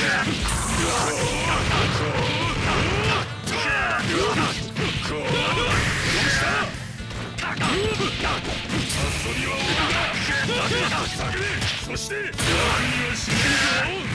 そして何をしないぞ。